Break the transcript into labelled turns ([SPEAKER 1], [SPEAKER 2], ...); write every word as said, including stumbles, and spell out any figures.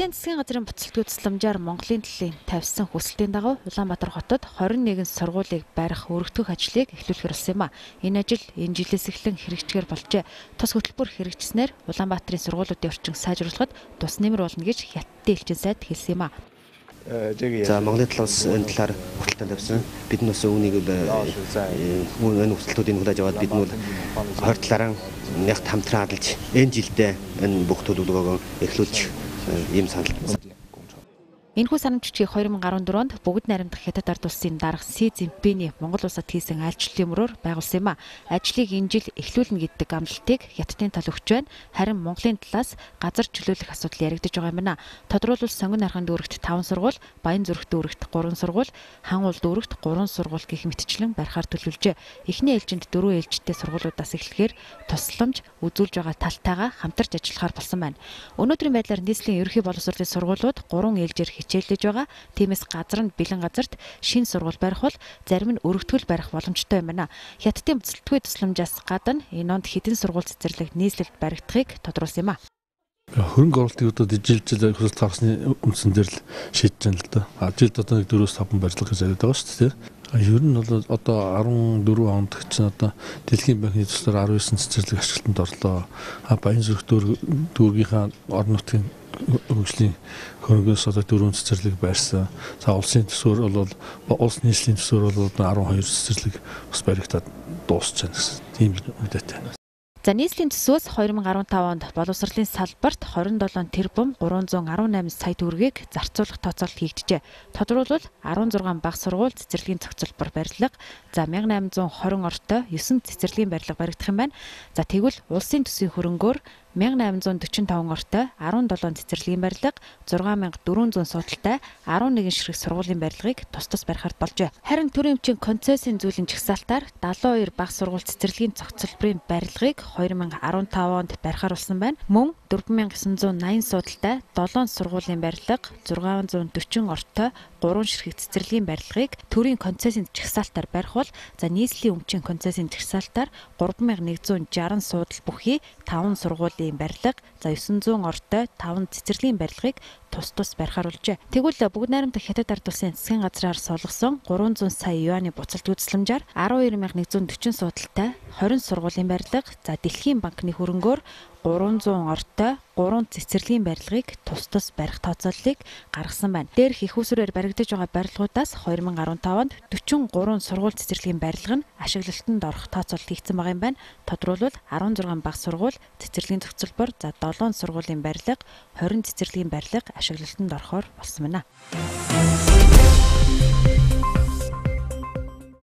[SPEAKER 1] Улсын засгийн газрын буцалтгүй тусламжаар Монголын төлөөллийн тавьсан хүсэлтийн дагуу Улаанбаатар хотод хорин нэгэн сургуулийг барих өргөдөх ажлыг эхлүүлэхээр болсон юм а. Энэ ажил энэ жилээс эхлэн хэрэгжихээр болжээ. Тус хөтөлбөр хэрэгжснээр Улаанбаатарын сургуулиудын орчин сайжруулахад тус нэмэр болно гэж Хятадын элчин сайд хэлсэн юм а.
[SPEAKER 2] За Монголын талаас энэ талаар хүсэлтэн тавьсан. Бид нь бас үүнийг энэ хүсэлтүүдийг хүлээж аваад бид нь хоёр талаараа нэг хамтран адилж энэ жилдээ энэ бүх төлөвлөгөөгөө эхлүүлж ийм санал.
[SPEAKER 1] Энэхүү санамжчгийг хоёр мың гаруй дөрөнд бүгд найрамдах Хятад ард улсын дарга Си Цзиньпиний Монгол улсад хийсэн айлчлалын мөрөөр байгуулсан юм а. Ажлыг энэ жил эхлүүлнэ гэдэг амлалтыг Хятадын тал өгч байна. Харин Монголын талаас газар чөлөөлөх асуудал яригдж байгаа юм байна. Тодорхойлбол Сонгон нархан дүүрэгт таван сургууль, Баян зүрх дүүрэгт гурван сургууль, Хан уул дүүрэгт гурван сургууль гэх мэтчлэн барихаар төлөвлөжээ. Эхний ээлжинд дөрвөн ээлжтэй сургуулиудаас эхлэхээр тусламж үзүүлж байгаа талтайгаа хамтарч ажиллахаар болсон байна. Өнөөдрийн байдлаар нийслэлийн ерөнхий боловсролын сургуулиуд гурван ээлжээр хичээллэж байгаа. Тиймээс газар нь бэлэн газарт шинэ сургууль барих бол зарим нь өргөтгөл барих боломжтой юм байна. Хятадын буцалтгүй тусламжаас гадна энэ онд хэдэн сургууль цэцэрлэг нийслэлд баригдахыг тодруулсан юм а.
[SPEAKER 3] Хөрөнгө оруулалтын удаад жил жил хүсэлт гаргасны үндсэн дээр л шийдэж байна л да. А жилд одоо нэг дөрвөөс таван барилга гэж яриад байгаа шүү дээ. Ер нь бол одоо арван дөрвөн онд чинь одоо Дэлхийн банкны төслөөр арван девять цэцэрлэг ашиглалтанд орлоо. А Баян зүрх дүүргийнхаа орон нутгийн хөгжлийн хөрөнгөөс одоо дөрвөн цэцэрлэг байрсан. За улсын төсвөр бол улс нийслэлийн төсвөр бол арван хоёр цэцэрлэг бас баригдаад дуусч байна гэсэн тийм мэдээтэй.
[SPEAKER 1] За нийслэлийн төсвөөс хоёр мың гаруй тав онд боловсролын салбарт хорин долоон тэрбум гурван зуун арван найман сая төгрөгийг зарцуулах тооцоолт хийгджээ. Тодорхойлбол арван зургаан бага сургууль цэцэрлэгийн зохицолбор барилга, за мянга найман зуун хорин ортой есөн цэцэрлэгийн барилга баригдах юм байна. За тэгвэл улсын төсвийн хөрөнгөөр мянга найман зуун дөрвөн таван ортой арван долоон цэцэрлэгийн барилга, зургаан мянга дөрвөн зуун суудалтай арван нэгэн ширхэг сургуулийн барилгыг тус тус барихаар болжээ. Харин төрийн өмчийн концессийн зүйлийн жагсаалтаар далайн хоёр бага сургууль цэцэрлэгийн зохицолборын барилгыг хоёр мың арван тав онд барихаар болсон байна. Мөн дөрвөн мянган есөн зуун наян суудалтай долоон сургуулийн барилга, зургаан зуун дөрвөн ортой гурван ширхэг цэцэрлэгийн барилгыг төрийн концессийн жагсаалтаар барих бол за нийслэлийн өмчийн концессийн жагсаалтаар гурван мянган нэгдүгээр зуун жарган суудал бүхий таван сургуулийн барилга, за девять зуун ортой таван цэцэрлэгийн барилгыг тус тус барихаар болжээ. Тэгвэл бүгд найрамдах Хятад ард улсын засгийн газраар суулгасан гурван зуун сая юаны буцалт үзэсгэлэмжээр арван хоёр мянган нэгдүгээр зуун дөрвөн суудалтай хорин сургуулийн барилга, за Дэлхийн банкны хөрөнгөөр гурван зуун ортой гурван цэцэрлэгийн барилгыг тус тус барих тооцооллыг гаргасан байна. Дээрх их усрээр баригдаж байгаа барилгуудаас хоёр мың гаруй тав онд дөрвөн гурван сургууль цэцэрлэгийн барилга нь ашиглалтанд орох тооцоолт хийгдсэн байгаа юм байна. Тодорхойлбол арван зургаан бага сургууль цэцэрлэгийн зохицолбор, за долоон сургуулийн барилга, хорин цэцэрлэгийн барилга ашиглалтанд орохоор болсон байна.